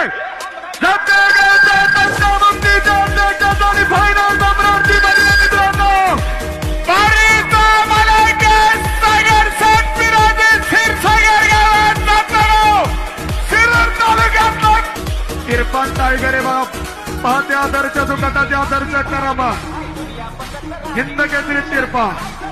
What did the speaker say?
final नंबरवरती बघितलं मित्रांनो इरफान टायगर बाप पाहते आदरच्या दुकानाचे आदर्श करा बा हिंद केसरी तिरपा